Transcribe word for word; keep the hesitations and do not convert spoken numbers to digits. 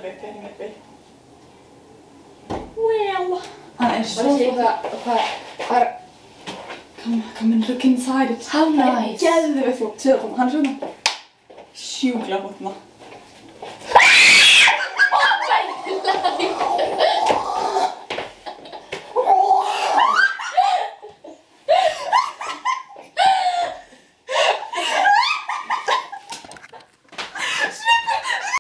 veit ég ekki neitt. Well, hann er svo... Var sé hvað, hvað, hvað... Come, come and look inside. How nice. Geðveikt flott, séu það, hann er svona sjúklega flott maður.